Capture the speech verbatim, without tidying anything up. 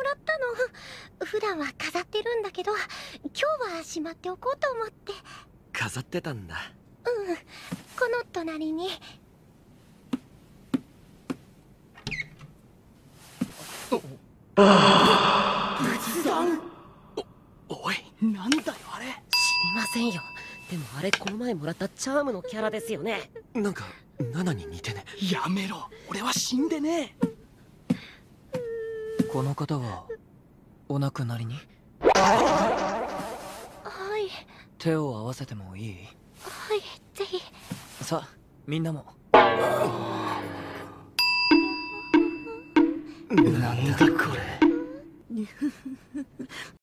らったの。普段は飾ってるんだけど、今日はしまっておこうと思って。 飾ってたんだ。 うん、この隣に。 仏壇。 お、おい、 なんだよあれ。 知りませんよ。でもあれこの前もらったチャームのキャラですよね。 なんかナナに似てね。 やめろ、俺は死んでねえ。 この方はお亡くなりに？ はい。 手を合わせてもいい？ はい、ぜひ。 さあみんなも。 なんだこれ。